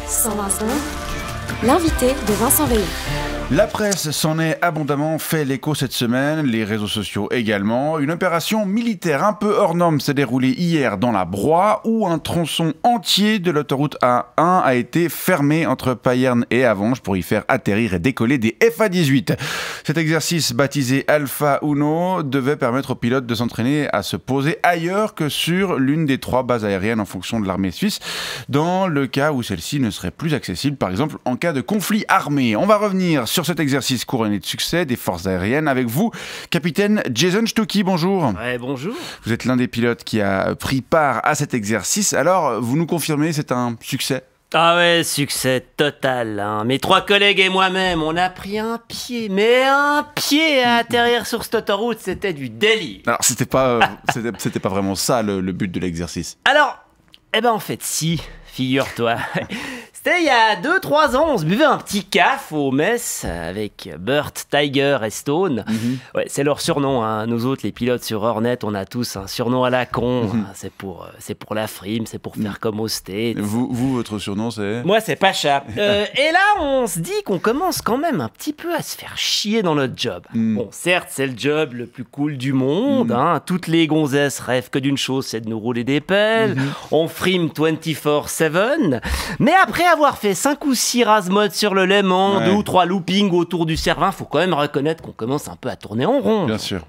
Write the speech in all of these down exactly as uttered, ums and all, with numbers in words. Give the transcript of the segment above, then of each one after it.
cent vingt secondes, l'invité de Vincent Veillon. La presse s'en est abondamment fait l'écho cette semaine, les réseaux sociaux également. Une opération militaire un peu hors norme s'est déroulée hier dans la Broye, où un tronçon entier de l'autoroute A un a été fermé entre Payerne et Avenches pour y faire atterrir et décoller des F A dix-huit. Cet exercice, baptisé Alpha Uno, devait permettre aux pilotes de s'entraîner à se poser ailleurs que sur l'une des trois bases aériennes en fonction de l'armée suisse, dans le cas où celle-ci ne serait plus accessible, par exemple en cas de conflit armé. On va revenir sur Sur cet exercice couronné de succès des forces aériennes avec vous, capitaine Jason Stuckey, bonjour. Ouais, bonjour. Vous êtes l'un des pilotes qui a pris part à cet exercice. Alors, vous nous confirmez, c'est un succès ? Ah ouais, succès total. Hein. Mes trois collègues et moi-même, on a pris un pied, mais un pied à atterrir sur cette autoroute, c'était du délire. Alors, c'était pas, c'était, c'était pas vraiment ça le, le but de l'exercice. Alors, eh ben en fait, si, figure-toi. C'était il y a deux trois ans, on se buvait un petit caf au Metz avec Burt, Tiger et Stone. Mm-hmm. Ouais, c'est leur surnom, hein. Nous autres, les pilotes sur Hornet, on a tous un surnom à la con. Mm-hmm. C'est pour, c'est pour la frime, c'est pour faire mm. comme au State. Vous, vous, votre surnom, c'est ? Moi, c'est Pacha. euh, et là, on se dit qu'on commence quand même un petit peu à se faire chier dans notre job. Mm. Bon, certes, c'est le job le plus cool du monde. Mm. Hein. Toutes les gonzesses rêvent que d'une chose, c'est de nous rouler des pelles. Mm-hmm. On frime vingt-quatre sept. Mais après avoir fait cinq ou six rases-modes sur le Léman, ouais. deux ou trois loopings autour du Cervin, faut quand même reconnaître qu'on commence un peu à tourner en rond. Bien sûr.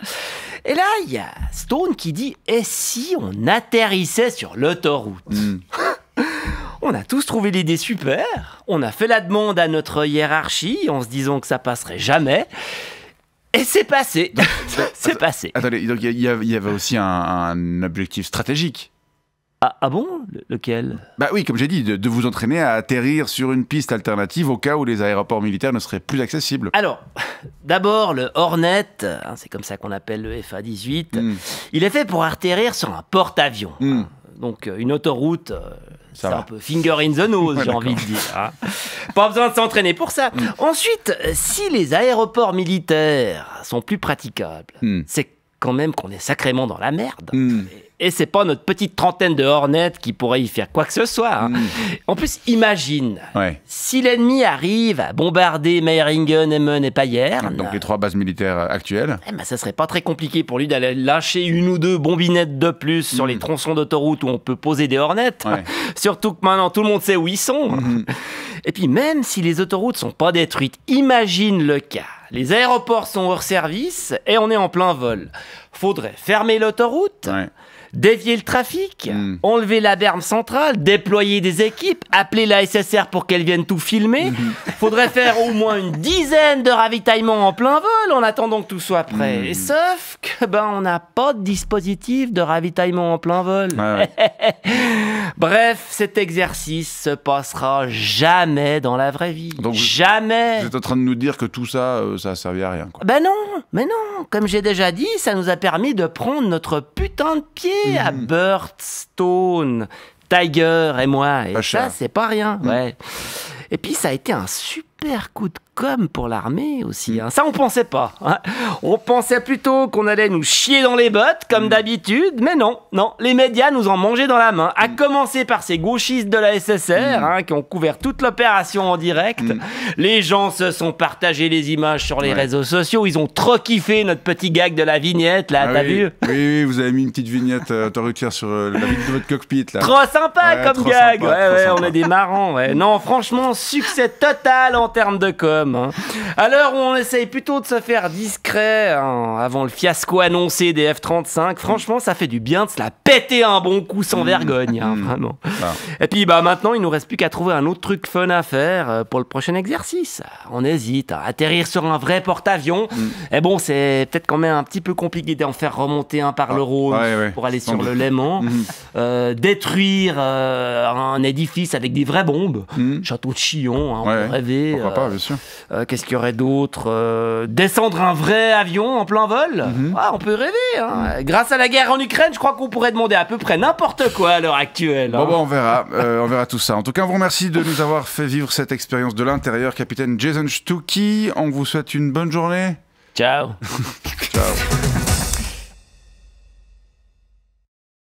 Et là, il y a Stone qui dit « Et si on atterrissait sur l'autoroute mm. ?» On a tous trouvé l'idée super, on a fait la demande à notre hiérarchie en se disant que ça passerait jamais. Et c'est passé. Donc, c'est passé. Attendez, donc il y, y avait aussi un, un objectif stratégique. Ah, ah bon ? Lequel ? Bah oui, comme j'ai dit, de, de vous entraîner à atterrir sur une piste alternative au cas où les aéroports militaires ne seraient plus accessibles. Alors, d'abord, le Hornet, hein, c'est comme ça qu'on appelle le F A dix-huit, mm. il est fait pour atterrir sur un porte-avions. Mm. Donc, une autoroute, euh, c'est va. un peu finger in the nose, ouais, j'ai envie de dire. Hein. Pas besoin de s'entraîner pour ça. Mm. Ensuite, si les aéroports militaires sont plus praticables, mm. c'est quand même qu'on est sacrément dans la merde. Mm. Et c'est pas notre petite trentaine de Hornets qui pourrait y faire quoi que ce soit. Hein. Mm. En plus, imagine, ouais. si l'ennemi arrive à bombarder Meiringen, Emmen et Payerne... Donc les trois bases militaires actuelles. Eh ben, ça serait pas très compliqué pour lui d'aller lâcher une ou deux bombinettes de plus mm. sur les tronçons d'autoroute où on peut poser des Hornets. Ouais. Surtout que maintenant, tout le monde sait où ils sont. Mm. Et puis, même si les autoroutes sont pas détruites, imagine le cas. Les aéroports sont hors service et on est en plein vol. Faudrait fermer l'autoroute, ouais. dévier le trafic, mm. enlever la berme centrale, déployer des équipes, appeler la S S R pour qu'elle vienne tout filmer. Mm-hmm. Faudrait faire au moins une dizaine de ravitaillements en plein vol en attendant que tout soit prêt. Mm. Et sauf que ben on n'a pas de dispositif de ravitaillement en plein vol. Ouais, ouais. Bref, cet exercice se passera jamais dans la vraie vie. Donc jamais. Vous êtes en train de nous dire que tout ça, euh, ça a servi à rien, quoi. Ben non, mais non. Comme j'ai déjà dit, ça nous a permis de prendre notre putain de pied mmh. à Burt, Stone, Tiger et moi. Et Pacha. Ça, c'est pas rien. Mmh. Ouais. Et puis, ça a été un super coup de com' pour l'armée aussi. Hein. Ça, on pensait pas. Hein. On pensait plutôt qu'on allait nous chier dans les bottes, comme mmh. d'habitude. Mais non, non. Les médias nous ont mangé dans la main. À mmh. commencer par ces gauchistes de la S S R, mmh. hein, qui ont couvert toute l'opération en direct. Mmh. Les gens se sont partagés les images sur les ouais. réseaux sociaux. Ils ont trop kiffé notre petit gag de la vignette, là. Ah t'as oui. vu ? Oui, oui, vous avez mis une petite vignette euh, autoroutière sur euh, la vitre de votre cockpit, là. Trop sympa ouais, comme trop gag. Sympa, ouais, ouais, sympa. on est des marrants. Ouais. Non, franchement, succès total en termes de com'. Hein. À l'heure où on essaye plutôt de se faire discret hein, avant le fiasco annoncé des F trente-cinq, franchement, ça fait du bien de se la péter un bon coup sans mmh. vergogne, hein, mmh. vraiment. Ah. Et puis, bah, maintenant, il nous reste plus qu'à trouver un autre truc fun à faire pour le prochain exercice. On hésite à atterrir sur un vrai porte-avions. Mmh. Et bon, c'est peut-être quand même un petit peu compliqué d'en faire remonter un par ah. le Rhône ouais, ouais. pour aller sur mmh. le Léman. Mmh. Euh, détruire euh, un édifice avec des vraies bombes. Mmh. Château de Chillon, hein, on ouais. peut rêver. Pourquoi euh, pas, bien sûr. Euh, qu'est-ce qu'il y aurait d'autre euh, Descendre un vrai avion en plein vol mm-hmm. ah, on peut rêver hein. mm. Grâce à la guerre en Ukraine, je crois qu'on pourrait demander à peu près n'importe quoi à l'heure actuelle. Bon, hein. bon on verra, euh, on verra tout ça. En tout cas, on vous remercie de nous avoir fait vivre cette expérience de l'intérieur, capitaine Jason Stuckey. On vous souhaite une bonne journée. Ciao. Ciao.